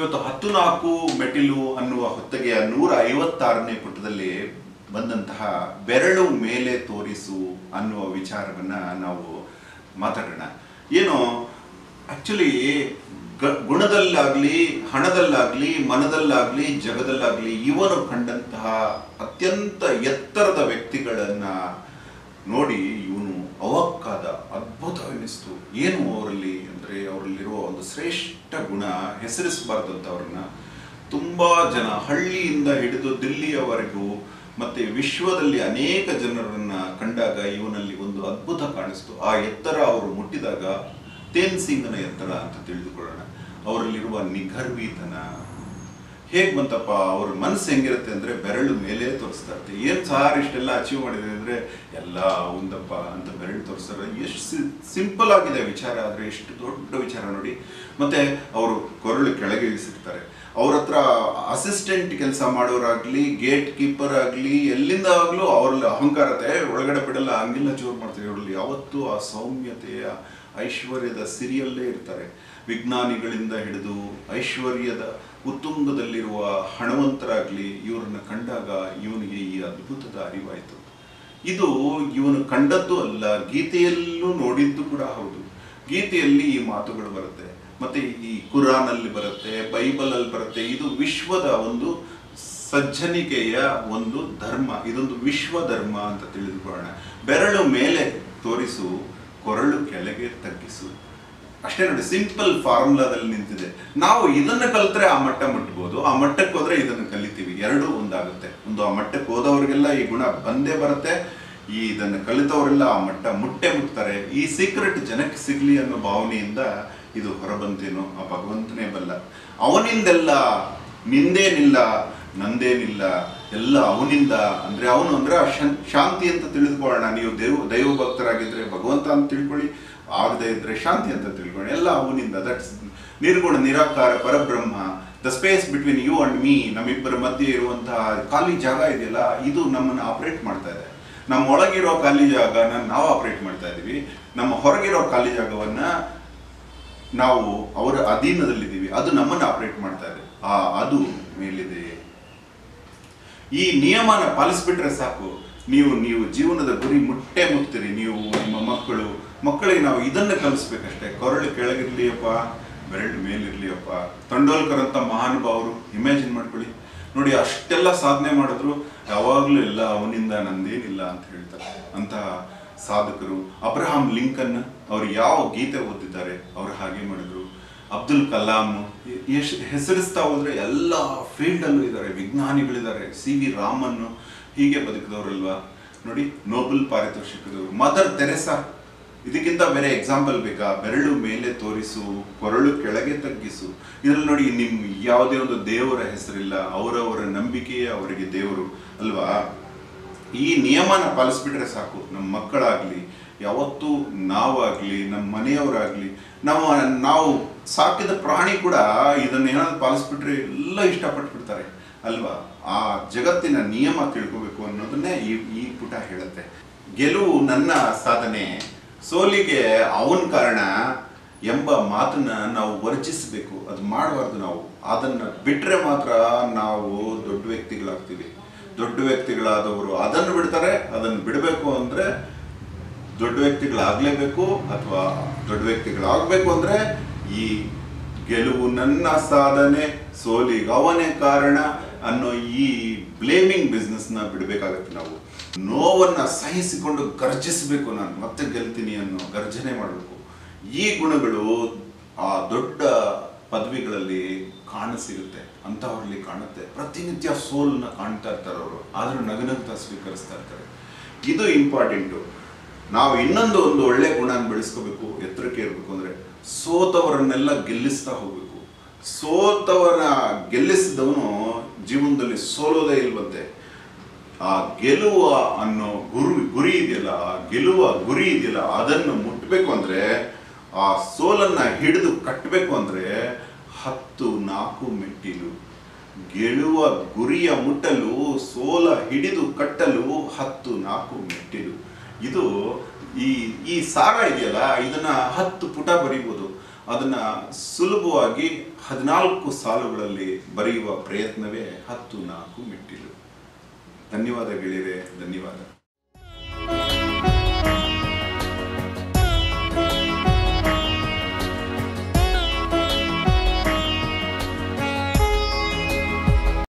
ಇವತ್ತು 14 ಮೆಟ್ಟಿಲು ಅನ್ನುವ ಹೊತ್ತಿಗೆಯ 156ನೇ ಪುಟದಲ್ಲಿ ಬಂದಂತಹ ಬೆರಳು ಮೇಲೆ ತೋರಿಸು ಅನ್ನುವ ವಿಚಾರವನ್ನ ನಾವು ಮಾತಾಡೋಣ. ಏನು ಆಕ್ಚುಲಿ ಗುಣದಲ್ಲಾಗ್ಲಿ, ಹಣದಲ್ಲಾಗ್ಲಿ, ಮನದಲ್ಲಾಗ್ಲಿ, ಜಗದಲ್ಲಾಗ್ಲಿ ಇವನು ಕಂಡಂತಹ ಅತ್ಯಂತ ಎತ್ತರದ ವ್ಯಕ್ತಿಗಳನ್ನ ನೋಡಿ ಇವನು ಅವಕ್ಕಾದ, ಅದ್ಭುತವೆನಿಸ್ತು. ಏನು ಅವರಲ್ಲಿ ಅಂದರೆ ಅವರಲ್ಲಿರುವ ಒಂದು ಶ್ರೇಷ್ಠ ಗುಣ, ಹೆಸರಿಸಬಾರ್ದಂಥವ್ರನ್ನ ತುಂಬ ಜನ ಹಳ್ಳಿಯಿಂದ ಹಿಡಿದು ದಿಲ್ಲಿಯವರೆಗೂ ಮತ್ತೆ ವಿಶ್ವದಲ್ಲಿ ಅನೇಕ ಜನರನ್ನ ಕಂಡಾಗ ಇವನಲ್ಲಿ ಒಂದು ಅದ್ಭುತ ಕಾಣಿಸ್ತು. ಆ ಎತ್ತರ ಅವರು ಮುಟ್ಟಿದಾಗ ತೇನ್ಸಿಂಗನ ಎತ್ತರ ಅಂತ ತಿಳಿದುಕೊಳ್ಳೋಣ. ಅವರಲ್ಲಿರುವ ನಿಗರ್ವಿತನ ಹೇಗೆ ಬಂತಪ್ಪ, ಅವ್ರ ಮನಸ್ಸು ಹೆಂಗಿರುತ್ತೆ ಅಂದರೆ ಬೆರಳು ಮೇಲೆ ತೋರಿಸ್ತಾ ಇರ್ತೀವಿ. ಏನು ಸಾರ್ ಇಷ್ಟೆಲ್ಲ ಅಚೀವ್ ಮಾಡಿದೆ ಅಂದರೆ ಎಲ್ಲ ಒಂದಪ್ಪ ಅಂತ ಬೆರಳು ತೋರಿಸ್ತಾರೆ. ಎಷ್ಟು ಸಿಂಪಲ್ ಆಗಿದೆ ವಿಚಾರ, ಆದರೆ ಎಷ್ಟು ದೊಡ್ಡ ವಿಚಾರ ನೋಡಿ. ಮತ್ತೆ ಅವರು ಕೊರಳು ಕೆಳಗೆ ಇಳಿಸಿರ್ತಾರೆ. ಅವ್ರ ಹತ್ರ ಅಸಿಸ್ಟೆಂಟ್ ಕೆಲಸ ಮಾಡೋರಾಗ್ಲಿ, ಗೇಟ್ ಕೀಪರ್ ಆಗಲಿ, ಎಲ್ಲಿಂದ ಆಗಲೂ ಅವ್ರಲ್ಲಿ ಅಹಂಕಾರತೆ ಒಳಗಡೆ ಬಿಡಲ್ಲ, ಹಂಗೆಲ್ಲ ಜೋರು ಮಾಡ್ತಾರೆ. ಅವರಲ್ಲಿ ಯಾವತ್ತೂ ಆ ಸೌಮ್ಯತೆಯ ಐಶ್ವರ್ಯದ ಸಿರಿಯಲ್ಲೇ ಇರ್ತಾರೆ. ವಿಜ್ಞಾನಿಗಳಿಂದ ಹಿಡಿದು ಐಶ್ವರ್ಯದ ಉತ್ತುಂಗದಲ್ಲಿರುವ ಹಣವಂತರಾಗ್ಲಿ ಇವರನ್ನ ಕಂಡಾಗ ಇವನಿಗೆ ಈ ಅದ್ಭುತದ ಅರಿವಾಯಿತು. ಇದು ಇವನು ಕಂಡದ್ದು ಅಲ್ಲ, ಗೀತೆಯಲ್ಲೂ ನೋಡಿದ್ದು ಕೂಡ ಹೌದು. ಗೀತೆಯಲ್ಲಿ ಈ ಮಾತುಗಳು ಬರುತ್ತೆ, ಮತ್ತೆ ಈ ಕುರಾನಲ್ಲಿ ಬರುತ್ತೆ, ಬೈಬಲಲ್ಲಿ ಬರುತ್ತೆ. ಇದು ವಿಶ್ವದ ಒಂದು ಸಜ್ಜನಿಕೆಯ ಒಂದು ಧರ್ಮ, ಇದೊಂದು ವಿಶ್ವ ಧರ್ಮ ಅಂತ ತಿಳಿದುಕೊಳ್ಳೋಣ. ಬೆರಳು ಮೇಲೆ ತೋರಿಸು, ಕೊರಳು ಕೆಳಗೆ ತಗ್ಗಿಸು. ಅಷ್ಟೇ ನೋಡಿ, ಸಿಂಪಲ್ ಫಾರ್ಮುಲಾದಲ್ಲಿ ನಿಂತಿದೆ. ನಾವು ಇದನ್ನು ಕಲಿತ್ರೆ ಆ ಮಟ್ಟ ಮುಟ್ಬೋದು, ಆ ಮಟ್ಟಕ್ಕೆ ಹೋದ್ರೆ ಇದನ್ನು ಕಲಿತೀವಿ, ಎರಡೂ ಒಂದಾಗುತ್ತೆ. ಒಂದು ಆ ಮಟ್ಟಕ್ಕೆ ಹೋದವರಿಗೆಲ್ಲ ಈ ಗುಣ ಬಂದೇ ಬರುತ್ತೆ, ಇದನ್ನು ಕಲಿತವರೆಲ್ಲ ಆ ಮಟ್ಟ ಮುಟ್ತಾರೆ. ಈ ಸೀಕ್ರೆಟ್ ಜನಕ್ಕೆ ಸಿಗ್ಲಿ ಅನ್ನೋ ಭಾವನೆಯಿಂದ ಇದು ಹೊರಬಂತೇನೋ ಆ ಭಗವಂತನೇ ಬಲ್ಲ. ಅವನಿಂದೆಲ್ಲ, ನಿಂದೇನಿಲ್ಲ, ನಂದೇನಿಲ್ಲ, ಎಲ್ಲ ಅವನಿಂದ. ಅಂದ್ರೆ ಅವನು ಅಂದ್ರೆ ಶಾಂತಿ ಅಂತ ತಿಳಿದುಕೊಳ್ಳೋಣ. ನೀವು ದೈವ ಭಕ್ತರಾಗಿದ್ರೆ ಭಗವಂತ ಅಂತ ತಿಳ್ಕೊಳ್ಳಿ, ಆಗದೆ ಇದ್ರೆ ಶಾಂತಿ ಅಂತ ತಿಳ್ಕೊಳ್ಳಿ. ಎಲ್ಲ ಅವನಿಂದ. ದಟ್ಸ್ ನಿರ್ಗುಣ ನಿರಾಕಾರ ಪರಬ್ರಹ್ಮ. The space between you and me, ನಮ್ಮಿಬ್ಬರ ಮಧ್ಯೆ ಇರುವಂತಹ ಖಾಲಿ ಜಾಗ ಇದೆಯಲ್ಲ, ಇದು ನಮ್ಮನ್ನು ಆಪರೇಟ್ ಮಾಡ್ತಾ ಇದೆ. ನಮ್ಮ ಒಳಗಿರೋ ಖಾಲಿ ಜಾಗನ ನಾವು ಆಪರೇಟ್ ಮಾಡ್ತಾ ಇದೀವಿ, ನಮ್ಮ ಹೊರಗಿರೋ ಖಾಲಿ ಜಾಗವನ್ನ ನಾವು ಅವರ ಅಧೀನದಲ್ಲಿದ್ದೀವಿ, ಅದು ನಮ್ಮನ್ನು ಆಪರೇಟ್ ಮಾಡ್ತಾ ಇದೆ. ಅದು ಮೇಲಿದೆ. ಈ ನಿಯಮನ ಪಾಲಿಸ್ಬಿಟ್ರೆ ಸಾಕು, ನೀವು ಜೀವನದ ಗುರಿ ಮುಟ್ತೀರಿ. ನೀವು ನಿಮ್ಮ ಮಕ್ಕಳಿಗೆ ನಾವು ಇದನ್ನು ಕಲಿಸ್ಬೇಕಷ್ಟೇ. ಕೊರಳು ಕೆಳಗಿರ್ಲಿಯಪ್ಪ, ಬೆರಳು ಮೇಲಿರ್ಲಿಯಪ್ಪ. ತಂಡೋಲ್ಕರ್ ಅಂತ ಮಹಾನುಭಾವರು ಇಮ್ಯಾಜಿನ್ ಮಾಡ್ಕೊಳ್ಳಿ ನೋಡಿ, ಅಷ್ಟೆಲ್ಲ ಸಾಧನೆ ಮಾಡಿದ್ರು ಯಾವಾಗಲೂ ಎಲ್ಲ ಅವನಿಂದ, ನಂದೇನಿಲ್ಲ ಅಂತ ಹೇಳ್ತಾರೆ ಅಂತಹ ಸಾಧಕರು. ಅಬ್ರಹಾಂ ಲಿಂಕನ್ ಅವ್ರು ಯಾವ ಗೀತೆ ಓದಿದ್ದಾರೆ ಅವ್ರು ಹಾಗೆ ಮಾಡಿದ್ರು. ಅಬ್ದುಲ್ ಕಲಾಂ, ಹೆಸರಿಸ್ತಾ ಹೋದ್ರೆ ಎಲ್ಲ ಫೀಲ್ಡಲ್ಲೂ ಇದ್ದಾರೆ, ವಿಜ್ಞಾನಿಗಳಿದ್ದಾರೆ. CV ರಾಮನ್ ಹೀಗೆ ಬದುಕಿದವರಲ್ವಾ ನೋಡಿ, ನೋಬೆಲ್ ಪಾರಿತೋಷಿಕದವರು. ಮದರ್ ತೆರೆಸಾ, ಇದಕ್ಕಿಂತ ಬೇರೆ ಎಕ್ಸಾಂಪಲ್ ಬೇಕಾ? ಬೆರಳು ಮೇಲೆ ತೋರಿಸು, ಕೊರಳು ಕೆಳಗೆ ತಗ್ಗಿಸು. ಇದರಲ್ಲಿ ನೋಡಿ, ಯಾವುದೇ ಒಂದು ದೇವರ ಹೆಸರಿಲ್ಲ, ಅವರವರ ನಂಬಿಕೆಯೇ ಅವರಿಗೆ ದೇವರು ಅಲ್ವಾ. ಈ ನಿಯಮನ ಪಾಲಿಸ್ಬಿಟ್ರೆ ಸಾಕು. ನಮ್ಮ ಮಕ್ಕಳಾಗ್ಲಿ, ಯಾವತ್ತೂ ನಾವಾಗ್ಲಿ, ನಮ್ಮ ಮನೆಯವರಾಗ್ಲಿ, ನಾವು ಸಾಕಿದ ಪ್ರಾಣಿ ಕೂಡ ಇದನ್ನೇನಾದ್ರು ಪಾಲಿಸ್ಬಿಟ್ರೆ ಎಲ್ಲ ಇಷ್ಟಪಟ್ಬಿಡ್ತಾರೆ ಅಲ್ವಾ. ಆ ಜಗತ್ತಿನ ನಿಯಮ ತಿಳ್ಕೋಬೇಕು ಅನ್ನೋದನ್ನೇ ಈ ಪುಟ ಹೇಳುತ್ತೆ. ಗೆಲುವು ನನ್ನ ಸಾಧನೆ, ಸೋಲಿಗೆ ಅವನ ಕಾರಣ ಎಂಬ ಮಾತನ್ನ ನಾವು ವರ್ಜಿಸಬೇಕು. ಅದು ಮಾಡಬಾರ್ದು. ನಾವು ಅದನ್ನು ಬಿಟ್ಟರೆ ಮಾತ್ರ ನಾವು ದೊಡ್ಡ ವ್ಯಕ್ತಿಗಳಾಗ್ತೀವಿ. ದೊಡ್ಡ ವ್ಯಕ್ತಿಗಳಾದವರು ಅದನ್ನು ಬಿಡ್ತಾರೆ. ಅದನ್ನು ಬಿಡಬೇಕು ಅಂದರೆ ದೊಡ್ಡ ವ್ಯಕ್ತಿಗಳಾಗಲೇಬೇಕು, ಅಥವಾ ದೊಡ್ಡ ವ್ಯಕ್ತಿಗಳಾಗಬೇಕು ಅಂದರೆ ಈ ಗೆಲುವು ನನ್ನ ಸಾಧನೆ, ಸೋಲಿಗೆ ಅವನೇ ಕಾರಣ ಅನ್ನೋ ಈ ಬ್ಲೇಮಿಂಗ್ ಬಿಸ್ನೆಸ್ನ ಬಿಡಬೇಕಾಗತ್ತೆ. ನಾವು ನೋವನ್ನು ಸಹಿಸಿಕೊಂಡು ಗರ್ಜಿಸಬೇಕು, ನಾನು ಮತ್ತೆ ಗೆಲ್ತೀನಿ ಅನ್ನೋ ಗರ್ಜನೆ ಮಾಡಬೇಕು. ಈ ಗುಣಗಳು ಆ ದೊಡ್ಡ ಪದವಿಗಳಲ್ಲಿ ಕಾಣಸಿಗುತ್ತೆ, ಅಂತವರಲ್ಲಿ ಕಾಣುತ್ತೆ. ಪ್ರತಿನಿತ್ಯ ಸೋಲನ್ನ ಕಾಣ್ತಾ ಇರ್ತಾರೆ ಅವರು, ಆದರೂ ನಗನಗ್ತಾ ಸ್ವೀಕರಿಸ್ತಾ ಇರ್ತಾರೆ. ಇದು ಇಂಪಾರ್ಟೆಂಟು. ನಾವು ಇನ್ನೊಂದು ಒಳ್ಳೆ ಗುಣನ ಬೆಳೆಸ್ಕೋಬೇಕು, ಎತ್ತರಕ್ಕೆ ಇರಬೇಕು ಅಂದರೆ ಸೋತವರನ್ನೆಲ್ಲ ಗೆಲ್ಲಿಸ್ತಾ ಹೋಗ್ಬೇಕು. ಸೋತವರ ಗೆಲ್ಲಿಸಿದವನು ಜೀವನದಲ್ಲಿ ಸೋಲೋದೇ ಇಲ್ವಂತೆ. ಆ ಗೆಲುವ ಅನ್ನೋ ಗುರಿ ಇದೆಯಲ್ಲ, ಗೆಲುವ ಗುರಿ ಇದೆಯಲ್ಲ, ಅದನ್ನು ಮುಟ್ಟಬೇಕು ಅಂದರೆ, ಆ ಸೋಲನ್ನ ಹಿಡಿದು ಕಟ್ಟಬೇಕು ಅಂದರೆ 14 ಮೆಟ್ಟಿಲು. ಗೆಲುವ ಗುರಿಯ ಮುಟ್ಟಲು, ಸೋಲ ಹಿಡಿದು ಕಟ್ಟಲು 14 ಮೆಟ್ಟಿಲು. ಇದು ಈ ಸಾರ ಇದೆಯಲ್ಲ, ಇದನ್ನ 10 ಪುಟ ಬರೀಬೋದು. ಅದನ್ನು ಸುಲಭವಾಗಿ 14 ಸಾಲುಗಳಲ್ಲಿ ಬರೆಯುವ ಪ್ರಯತ್ನವೇ 10 4 ಮೆಟ್ಟಿಲು. ಧನ್ಯವಾದ ಗೆಳೆಯರೇ, ಧನ್ಯವಾದ.